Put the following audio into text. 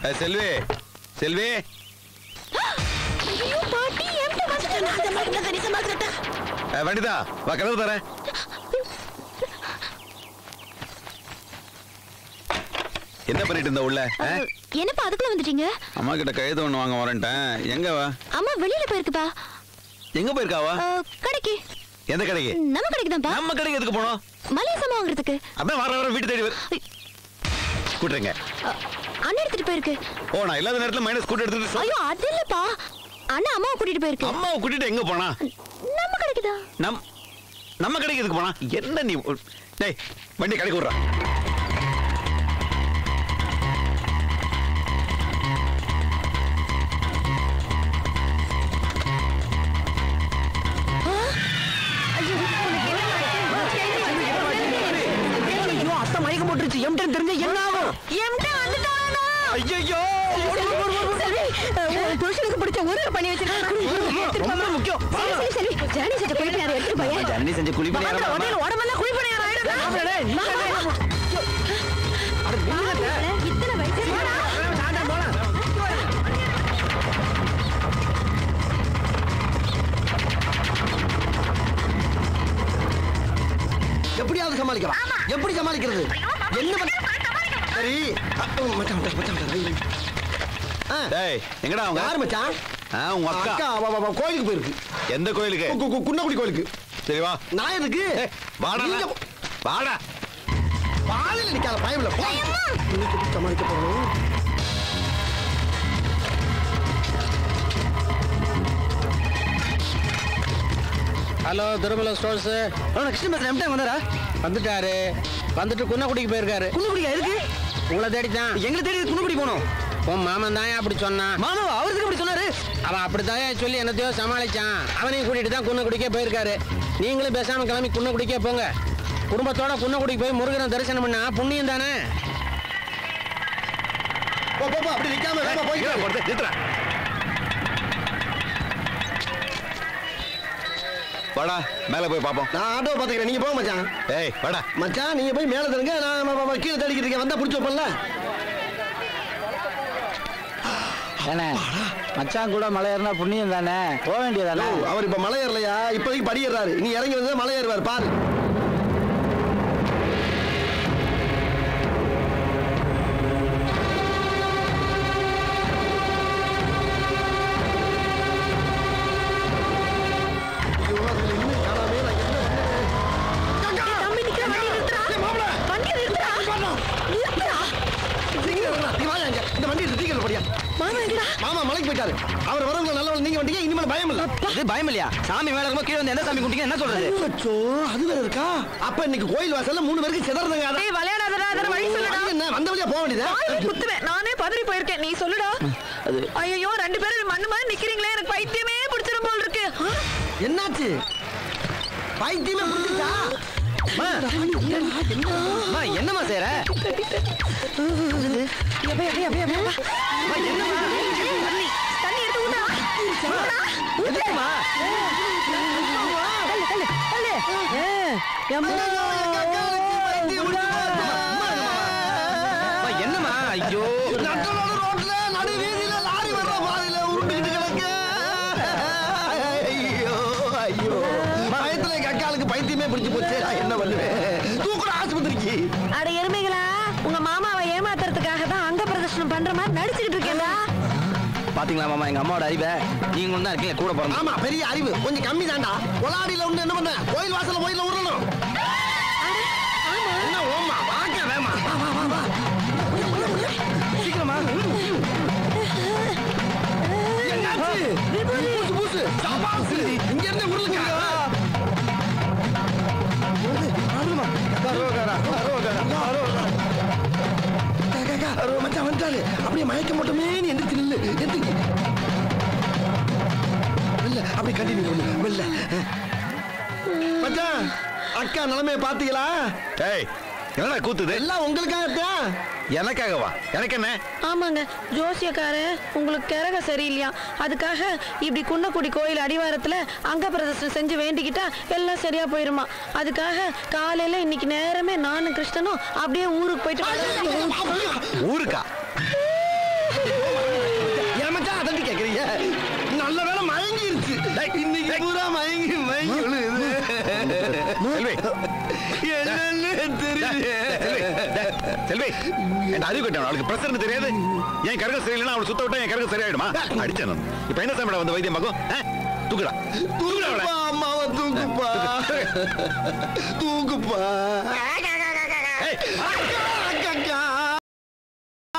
செல்வி செல்வி ஐயோ பாட்டி எம்ட வந்துட்டா நான் மாட்டல கரிச மாட்டடா வண்டிதா வா கதவு தர என்ன பண்ணிட்டு இருந்த உள்ள என்னப்பா அதுக்குள்ள வந்துட்டீங்க அம்மா கிட்ட கைது ஒண்ணு வாங்க வரேன்ட்டேன் எங்க வா அம்மா வெளியில போயிருக்குப்பா எங்க போயிருக்காவா கடைக்கு எந்த கடைக்கு நம்ம கடைக்கு தான்ப்பா நம்ம கடைக்கு எதுக்கு போறோம் மளிகை சாமான் வாங்குறதுக்கு அதான் வர வீட்டு தேடி வர கூட்றங்க அண்ணா எடுத்துட்டு போயிருக்கு ஓ நான் இல்லாத நேரத்துல மைனஸ் ஸ்கூட்டர் எடுத்துட்டு ஐயோ அது இல்லப்பா அண்ணா அம்மாவை கூட்டிட்டு போயிருக்கு அம்மாவை கூட்டிட்டு எங்க போனா நம்ம கடைக்கு தான் நம்ம கடைக்கு எதுக்கு போனா என்ன நீ டேய் வண்டி கடைக்கு விடுறா எம்டன் தெரிஞ்ச என்ன ஆகும் எம்டன் வந்துட்டானா ஐயோ புருஷனுக்கு பிடிச்ச ஊருக்கு பண்ணி வச்சிருக்காங்க ரொம்ப முக்கியம் சரி ஜனனி செஞ்ச குளிப்பணியாரம் எடுத்துட்டு போய் ஜனனி செஞ்ச குளிப்பணியாரம் உடம்பெல்லாம் குளிப்பணியாரம் இத்தனை வயசு எப்படியாவது சமாளிக்கலாம் எப்படி சமாளிக்கிறது என்ன சரி மச்சான் டேய் எங்கடா அவங்க யார் மச்சான் உங்க அக்கா கோயிலுக்கு போயிருக்கு எந்த கோயிலுக்கு குன்னக்குடி கோயிலுக்கு சரி வா நான் எதுக்கு வாடா வாடா பாலையில நிக்காத பயம் இல்ல இன்னைக்கு சமாளிக்க போறோம் ஹலோ திருமலை ஸ்டோர்ஸ் கிருஷ்ண பேசுறேன் எம்டன் வந்தாரா வந்துட்டாரு வந்துட்டு குன்னக்குடிக்கு போயிருக்காரு குன்னக்குடியா எதுக்கு உங்களை தேடித்தான் எங்களை தேடி குன்னக்குடி போனோம் உன் மாமன் தான் அப்படி சொன்னான் மாமாவா அவருக்கு அப்படி சொன்னாரு அவன் அப்படித்தான் சொல்லி என்னத்தையோ சமாளிச்சான் அவனையும் கூட்டிட்டு தான் குன்னக்குடிக்கே போயிருக்காரு நீங்களும் பேசாம கிளம்பி குன்னக்குடிக்கே போங்க குடும்பத்தோட குன்னக்குடிக்கு போய் முருகனை தரிசனம் பண்ணா புண்ணியம் தானே அப்படி நிக்காம போயிட்டு வாடா மேல போய் பாப்போம் நான் ஆட்டோ பாத்துக்கிறேன் நீங்க போங்க மச்சான் ஏய் வாடா மச்சான் நீங்க போய் மேல தருங்க நான் கீழே தடிக்கிட்டு இருக்கேன் வந்தா பிடிச்சி வைப்பல ஏனே மச்சான் கூட மலை ஏறினா புண்ணியம் தானே போக வேண்டியதானே அவர் இப்ப மலை ஏறலையா இப்போதைக்கு படி ஏறாரு நீ இறங்கி வந்து மலை ஏறுவார் பாரு மாமா மலைக்கு போயிட்டாரு அவர் வரவங்க நல்லவங்க நீங்க வந்தீங்க இனிமேல் பயம் இல்ல அது பயம் இல்லையா சாமி மேல இருக்கும் கீழே வந்து எந்த சாமி கும்பிட்டீங்க என்ன சொல்றது அச்சோ அது வேற இருக்கா அப்ப இன்னைக்கு கோயில் வாசல்ல 3 பேருக்கு சிதறதுங்க டேய் விளையாடாதடா அதர வழி சொல்லுடா என்ன வந்த வழியா போக வேண்டியதா குத்துவே நானே பதறி போயிருக்கேன் நீ சொல்லுடா ஐயோ ரெண்டு பேரும் மண்ணு மாதிரி நிக்கிறீங்களே எனக்கு பைத்தியமே பிடிச்சிரும் போல இருக்கு என்னாச்சு பைத்தியமே பிடிச்சிச்சா என்னமா செய்யற தண்ணி எடுத்து ஊத்துடா என்னமா ஐயோ ரோட்ல நடு வீதியில லாரி வர்ற பாதையில உருண்டுகிட்டு கிடக்கு ஐயோ ஐயோ பயத்துல எங்க அக்காளுக்கு பைத்தியமே பிடிச்சு போச்சு நான் என்ன பண்ணுவேன் தூக்குற ஆஸ்பத்திரிக்கு அட எருமைகளா உங்க மாமாவை ஏமாத்துறதுக்காக தான் அங்க பிரதர்ஷனம் பண்ற மாதிரி நடிச்சுக்கிட்டு இருக்கேன்டா பாத்தீங்களா மாமா எங்க அம்மாவோட அறிவை நீங்க தான் இருக்கீங்க கூட போறோம் ஆமா பெரிய அறிவு கொஞ்சம் கம்மி தான்டா கொலாடியில ஒண்ணு என்ன பண்ண கோயில் வாசல்ல கோயில்ல விடணும் என்ன ஓமா வாங்க வேமா வா சீக்கிரமா என்னாச்சு பூசு பூசு சாபாசு இங்க இருந்து உருளுங்க மச்சான் வந்துட்டாரு அப்படியே மயக்க மட்டுமே நீ எந்திரிச்சு நில்லு எந்திரிச்சு இல்ல அப்படி கண்டினியூ பண்ணு இல்ல மச்சான் அக்கா நிலைமையை பாத்தீங்களா ஏய் என்னடா கூத்துது எல்லாம் உங்களுக்காகத்தான் எனக்காகவா எனக்கு என்ன ஆமாங்க ஜோசியக்கார உங்களுக்கு கிரக சரியில்லையா அதுக்காக இப்படி குன்னக்குடி கோயில் அடிவாரத்துல அங்க பிரதர்சனம் செஞ்சு வேண்டிக்கிட்டா எல்லாம் சரியா போயிருமா அதுக்காக காலையில இன்னைக்கு நேரமே நானும் கிருஷ்ணனும் அப்படியே ஊருக்கு போயிட்டு ஊருக்கா பூரா மயங்கி மயங்கி விழுகுது. செல்வி என்னன்னு தெரியல. செல்வி என் அறிவு கட்டணும். அவளுக்கு பிரஷர்னு தெரியாது. என் கரகம் சரியில்லைன்னா அவளை சுத்த விட்டா என் கரகம் சரியாயிடுமா? அடிச்சேன் நான். இப்ப என்ன சாமிடா வந்து வைத்தியம் பார்க்கும்? தூக்குடா தூக்குடா அவளை. அம்மாவை தூக்குப்பா தூக்குப்பா. ஏய், அக்கா